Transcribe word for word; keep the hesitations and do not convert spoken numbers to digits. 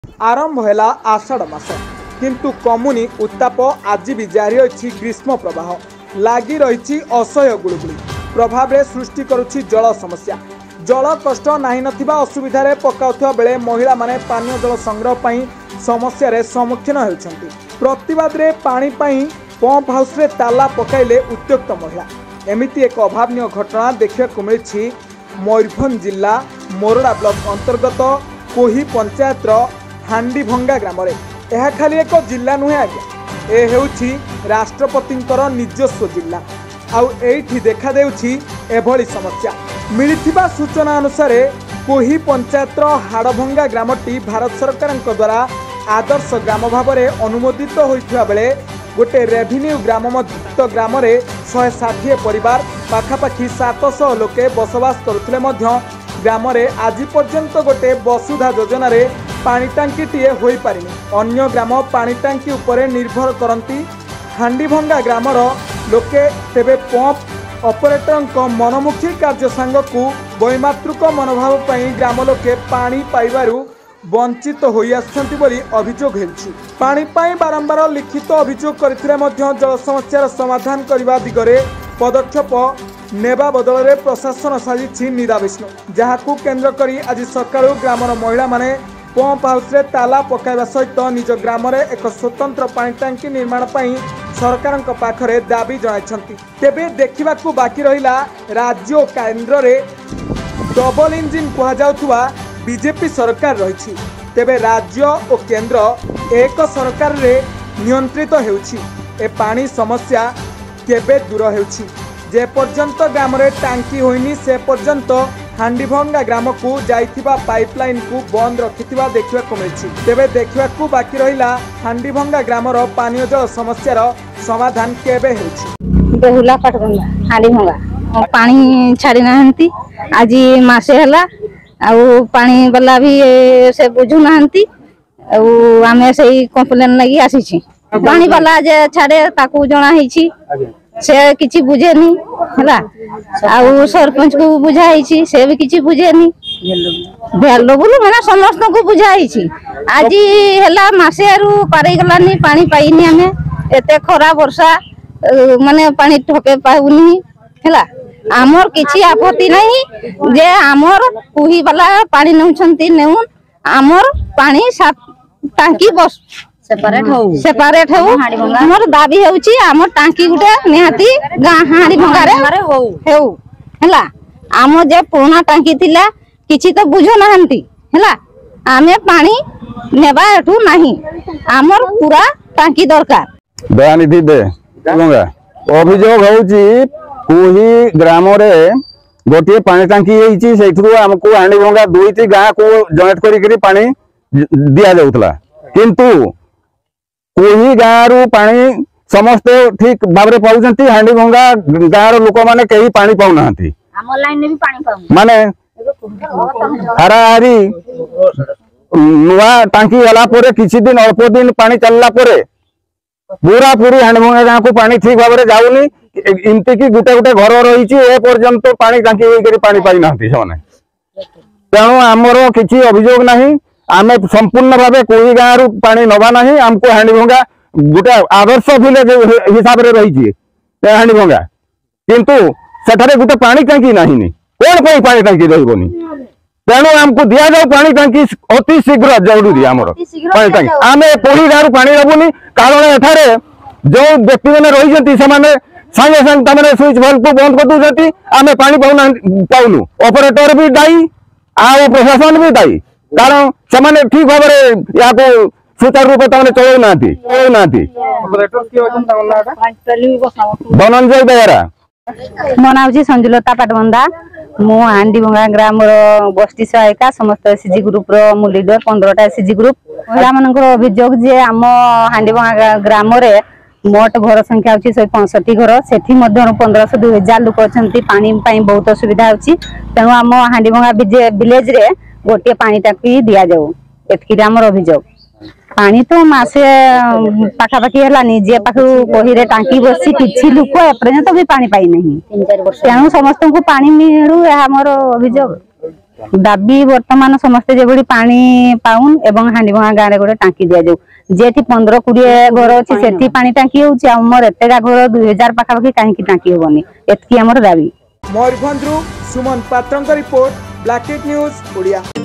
आरंभ है आषाढ़ मास किंतु कमुनी उत्ताप आज भी जारी रही ग्रीष्म प्रवाह लगी रही असह्य गुड़गुड़ी प्रभाव सृष्टि करुछि जल समस्या जल कष्ट नहीं नथिबा असुविधा पकाउथुवा बेले महिला माने पानीय जल संग्रह पई समस्या रे सम्मुखीन होउछंती। प्रतिवाद रे पानी पई पंप हाउस रे ताला पकाइले उत्त्यक्त महिला एमिति एक अभावनीय घटना देखा मिली मयूरभंज जिला मोरडा ब्लॉक अंतर्गत कोही पंचायत हांडीभंगा ग्राम यह खाली एक जिला नुहे आज्ञा ए हेउछि राष्ट्रपतिंकर निजस्व जिला आउ एठी देखा देउछि एभली समस्या मिलिथिबा सूचना अनुसार कोही पंचायत हाड़भंगा ग्रामटी भारत सरकार द्वारा आदर्श ग्राम भाव में अनुमोदित होइथिबा बेले गोटे रेभिन्यू ग्राम मुक्त ग्राम में शहे षाठी परिवार पाखापाखि सात सौ लोके बसवास करुथिले मध्य ग्राम में आज पर्यंत गोटे वसुधा योजना रे पानी टांकी टीए होई पारिनी अन्य ग्राम पानी टांकी उपरे निर्भर करती हांडीभंगा ग्रामर लोके तेबे पंप ऑपरेटर मनमुखी कार्य सांगकू वैमातृक मनोभाव पई ग्राम लोके पानी पाइबारु वंचित होई आछंती बोली अभियोग हेछि। पानी पाई बारंबार लिखित अभियोग करथिले मध्य जल समस्यार समाधान करबा दिगरे पदक्षेप नेबा बदल में प्रशासन साजिछि निराविष्णु जहाकू केंद्र करी आज सकाळु ग्रामर महिला माने पंप हाउस रे ताला पकाइबा सहित निज ग्राम रे एक स्वतंत्र पानी टांकी निर्माण पई सरकार पाखरे दाबी जणाइछंती। तेबे देखिबाकू बाकी रहिला राज्य और केंद्र रे डबल इंजिन कहा जाउथुवा बीजेपी सरकार रही तेबे राज्य और केंद्र एक सरकार रे नियंत्रित हेउछि ए पानी समस्या केबे दूर हेउछि जे पर्यंत ग्राम रे टांकी होइनी से पर्यंत हांडीभंगा ग्राम को जाइथिबा पाइपलाइन को बंद रखिथिबा देखिबा को मिलछि। तेबे देखिबा को बाकी रहिला हांडीभंगा ग्रामर पानीय जल समस्यार समाधान केबे हेउछि। बेहुला पटबंगा हांडीभंगा पानी छाड़ी नाहंती आज मासे हला आउ पानी वाला भी से बुझु नाहंती आउ आमे सही कंप्लेन लगी आसीछि पानी वाला जे छाड़े ताकू जणा हिछि से किछि बुझेनी हला आउ सरपंच को बुझाइछि से भी किछि बुझेनी भेलो बोलु माने समस्त को बुझाइछि आज हला मासे रु पारे गलानी पानी पाइनी हमें एते खरा वर्षा माने पानी ठोके पाउनी हला आमर किछि आपत्ति नहीं जे आमर कुही वाला पानी नउछंती नेउन आमर पानी टांकी बस सेपरेट हो सेपरेट हो हमर दाबी होउची हमर टांकी गुटे निहाती गा हाड़ी भंगारे हो हेउ हला आम जे पुराना टांकी थिला किछि तो बुझो नाहंती हला आमे पानी नेबा एठू नाही हमर पूरा टांकी दरकार दयानिधि दे गंगा अभियोग होउची कोही ग्राम रे गोटे पानी टांकी हेची सेठू हमकू हांडी भंगा दुईटी गां को जॉइंट करी करी पानी दिया जाउतला किंतु कोही गाँव पानी समस्ते ठीक भाव पाँच हांडीभंगा गाँव लोक मैंने कहीं पानी पाऊना माने हाराहारी नुआ टांकी गला किसी दिन अल्प दिन पानी चलला पूरा पूरी हांडीभंगा गाँव को पानी ठीक भाव जाऊनी इमती कि गोटे गोटे घर रही पर्यंत पानी टांकी होकर पानी पाई ना तेणु आमर किसी अभियोग नहीं आमे संपूर्ण भावे कोई गाँव पानी नवा नहीं आमको हांडीभंगा गोटे आदर्श विलेज हिसाब से रही हांडीभंगा किंतु सेठारे गोटे पानी टांकी नहीं कौन पाई पानी टांकी रही तेणु आमको दि जाऊ पानी टांकी अति शीघ्र जरूरी आमर पानी टांकी आम कोई गाँव पानी नबुनी कारण एठारे जो व्यक्ति मैंने रही सागे सागे स्विच बल्ब को बंद कर दूसरी आम पानी पाऊना पाऊनु ऑपरेटर भी दायी आ प्रशासन भी दायी कारण से ठीक भाव या सुचारू रूप चलू ना धनंजय बेहरा मो ना हूँ संजुलता पाटबंदा मु हांडीभंगा ग्राम गोष्ठी सहायिका समस्त एसएचजी ग्रुप रो मु लीडर पंद्रह एसएचजी ग्रुप महिला मान अभियोग जे आम हांडीभंगा ग्राम रे मोट घर संख्या होची शहे पैंसठ घर सेठी मध्य पंद्रह सौ दुई हजार लोक अच्छी पानी बहुत असुविधा होची तेणु आम हांडीभंगा विलेज रे गोटे पानी टांकी दि जाऊ एतकी आमर अभियोग पानी तो मासे पाखापाखि है जे पाखु कोही रे टांकी बसी किछि लोक एपर्यंत भी पानी पाई नहीं तेणु समस्त को पानी मिलू यह आमर अभियोग। दाबी वर्तमान समस्ते जो पानी पाउन एवं हांडीभंगा गाँव में गोटे टांकी दि जाऊ जेठी पंद्रह कोड़े घर अच्छी से पानी टांकी होमर एतेगा घर दुई हजार पाखापाखि कहीं टांकी हेनी एतकी आमर दाबी। मयूरभंज सुमन पात्र रिपोर्ट ब्लैकेट न्यूज ओडिया।